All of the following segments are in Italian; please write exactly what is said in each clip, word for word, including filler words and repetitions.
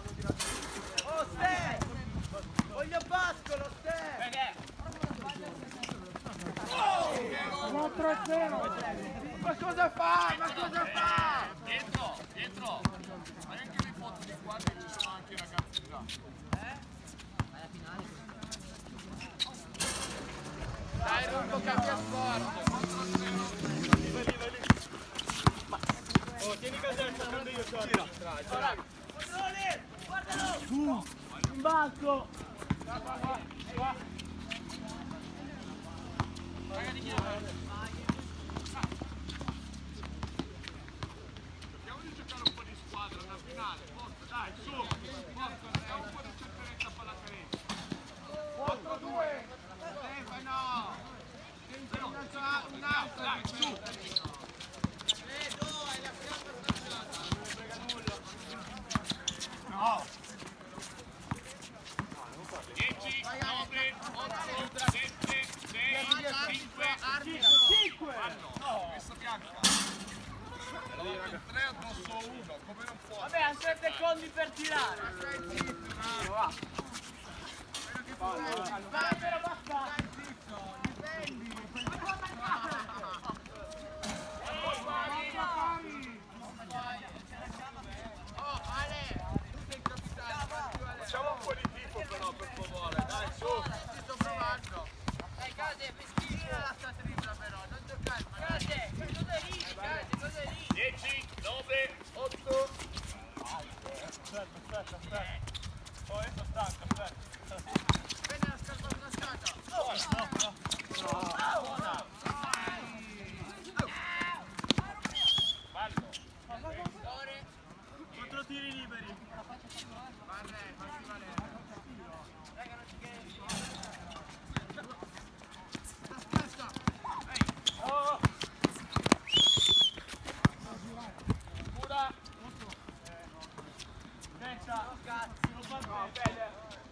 Oh, Ste! Voglio Pascolo, Ste! quattro a zero! Ma cosa fa? Ma cosa fa? Dietro, dietro! Ma anche le foto di qua che ci sono anche i ragazzi là. Eh? Alla finale. Dai, Rocco, cambia sport! Vai lì, vai lì! Oh, tieni casetta, prendo io, gira! Controlli! Guardalo! Uh, in basso! Va, va, va! Va! Ragazzi, chi è? Cerchiamo di giocare un po' di squadra, una finale, forza, dai, su! Forza, andiamo un po' di cercheretta per la carenza! quattro due! Stefano! Un'altra, dai, su! No! dieci, nove, otto, sette, sei, cinque, cinque! No, messa bianca! Allora, tre addosso uno, come non può? Vabbè, ha tre secondi per tirare! Va! Va, però basta! Difendi! Oh, Ale! Tu sei il capitano! Facciamo un po' di tifo però, per favore, dai, su! Ci sto provando! Dai, Case, tira la sta tripla però, non giocare! Case, cosa ridi, Case, cosa ridi? dieci, nove, otto... Aspetta, aspetta, aspetta! Oh, io sono stanco, aspetta! Prendi la scarpa sulla scata! No, no, no! Buona! Fallo! Quattro tiri liberi! Guarda, facci valere! Raga, non ci credo! Aspetta! Ehi! Oh! Cura! Destra! Non fa bene!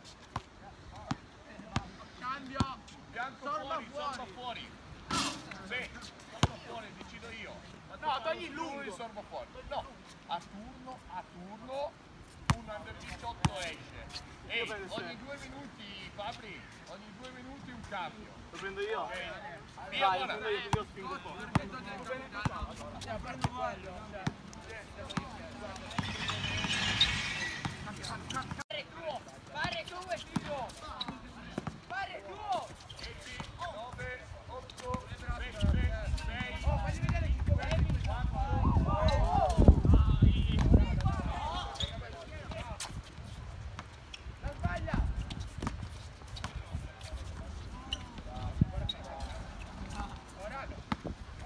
Cambio! Bianco Sorba fuori, fuori. sorba fuori! Sì, sorba fuori, decido io! No, togli il lungo. Lui sorba fuori! No! A turno, a turno, un under diciotto esce! Ehi, ogni due minuti, Fabri, ogni due minuti un cambio! Lo prendo io? Ok? Via, Vai, lo buona! prendo io, io spingo un po'. Stiamo prendo quello! Fare tuo! Fare tuo e figlio! Fare tuo! dieci, nove, otto, sette, sei, Oh, fagli vedere chi come la sbaglia! Fallo,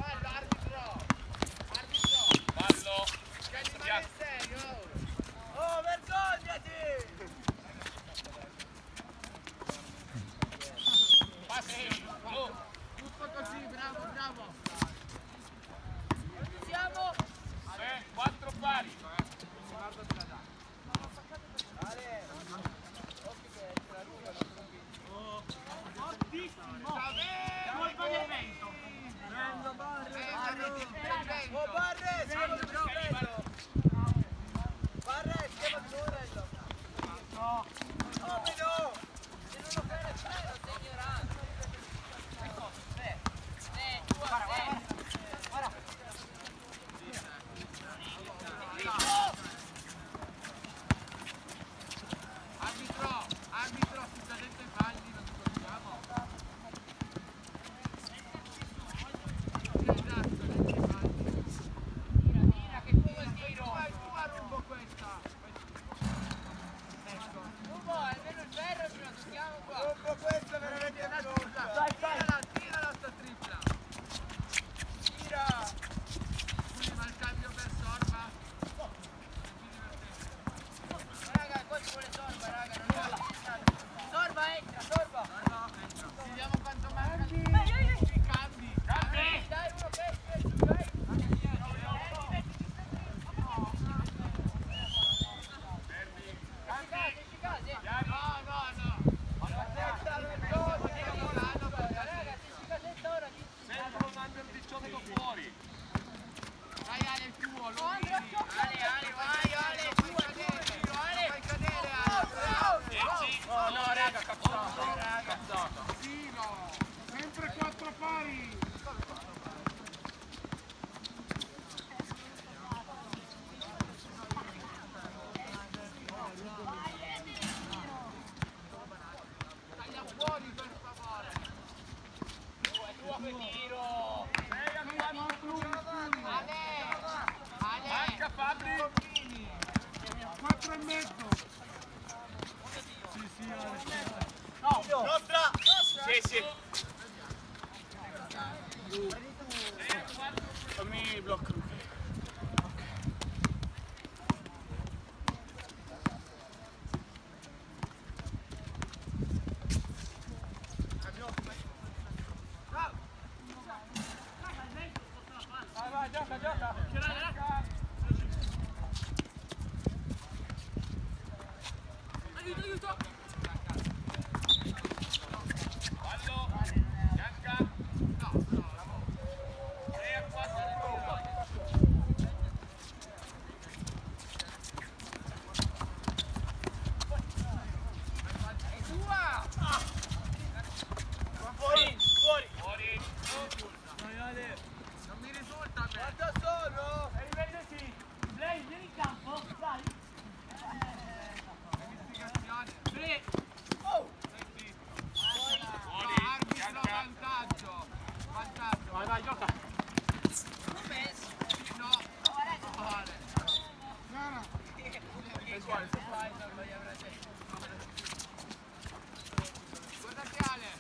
arbitro! Arbitro! fallo! Che rimane serio! Oh, sì. Fammi il blocco. Vai, vai, gioca, gioca. Aiuto, aiuto. Fallo, Bianca. No, no, sei a quattro. È tua! Fuori, fuori. Fuori. Non mi risulta bene. Guarda solo! E rivedetti. Lei, vieni in campo, dai. Tre! Oh! Fuori, Arbitro Bianca. vantaggio! Vantaggio! Vai, vai, gioca. Non messo! No! No, vale! Guardate Ale!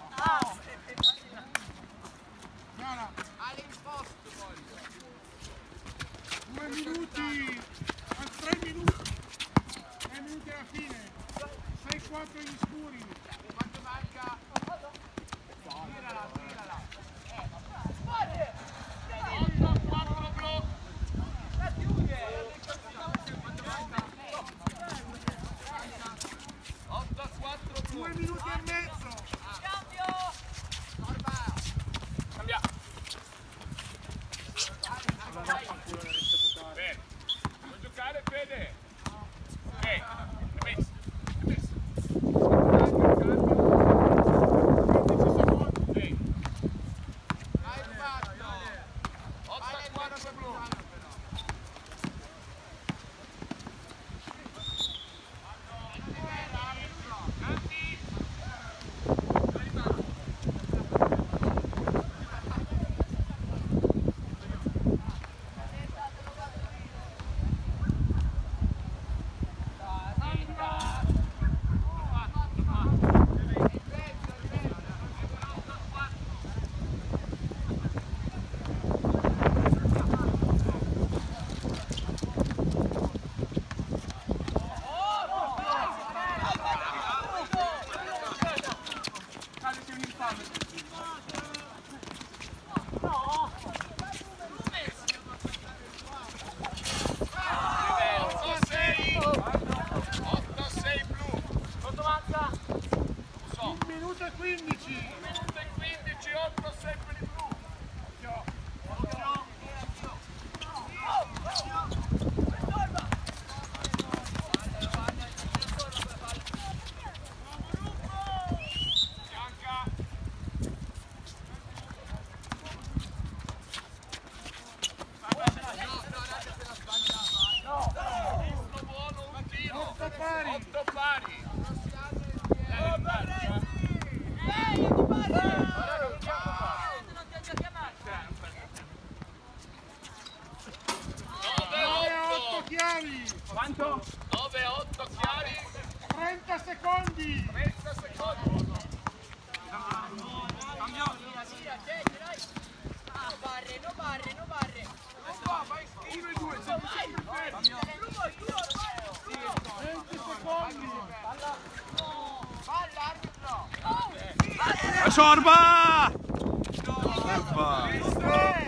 Ale in posto voglio! Due minuti, a tre minuti, tre minuti alla fine, sei quattro gli scuri. Quanto manca? Tirala, tirala! otto a quattro blu. La chiude! Quanto manca? otto a quattro blu. Due minuti e mezzo. Cambio! Orba! Cambia. Bene. Vuoi giocare, Fede? Ok. È messo. È messo. Ok. Hai rubato! otto a quattro blu. Canti. otto a sei. otto a sei blu. Quanto manca? Non so. Un minuto e quindici. un minuto e quindici, otto a sei per il blu. Bianca. Visto buono, un tiro. Otto pari. otto pari. Oh, Bianca. Ehi, ti pare! Non ti ha già chiamato! nove nove a otto. otto chiari. Quanto? nove otto chiari. trenta secondi. trenta secondi. No barre, no barre, no barre! uno e due, siamo sempre fermi. venti secondi. Palla, arbitro! Sorba! Sorba!